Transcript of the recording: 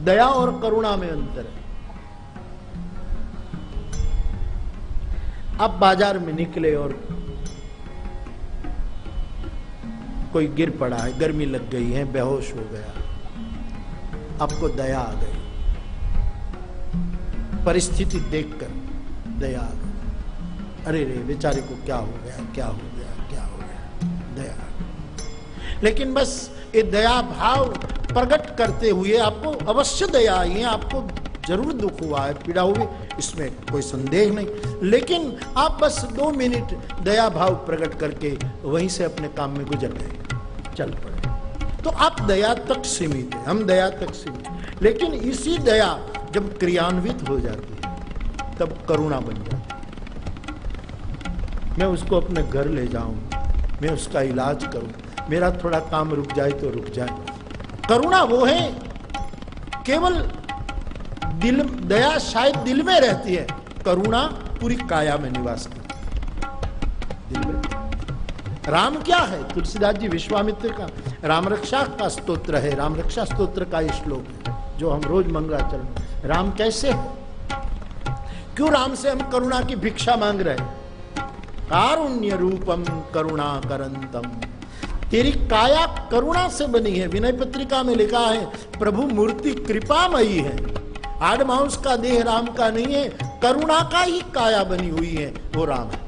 दया और करुणा में अंतर है। आप बाजार में निकले और कोई गिर पड़ा है, गर्मी लग गई है, बेहोश हो गया, आपको दया आ गई, परिस्थिति देखकर दया आ गई, अरे रे बेचारे को क्या हो गया, क्या हो गया, क्या हो गया, दया आ गई। लेकिन बस ये दया भाव प्रकट करते हुए आपको अवश्य दया आई है, आपको जरूर दुख हुआ है, पीड़ा हुई, इसमें कोई संदेह नहीं, लेकिन आप बस 2 मिनट दया भाव प्रकट करके वहीं से अपने काम में गुजर गए, चल पड़े। तो आप दया तक सीमित है, हम दया तक सीमित, लेकिन इसी दया जब क्रियान्वित हो जाती है तब करुणा बन जाती है। मैं उसको अपने घर ले जाऊं, मैं उसका इलाज करूं, मेरा थोड़ा काम रुक जाए तो रुक जाए। करुणा वो है, केवल दिल, दया शायद दिल में रहती है, करुणा पूरी काया में निवास करती है, दिल में। राम क्या है? तुलसीदास जी विश्वामित्र का राम रक्षा का स्तोत्र है, राम रक्षा स्तोत्र का ये श्लोक है जो हम रोज मंगलाचरण। राम कैसे है? क्यों राम से हम करुणा की भिक्षा मांग रहे हैं? कारुण्य रूपम करुणा करंतम, तेरी काया करुणा से बनी है। विनय पत्रिका में लिखा है प्रभु मूर्ति कृपामयी है, हाड़ मांस का देह राम का नहीं है, करुणा का ही काया बनी हुई है, वो राम है।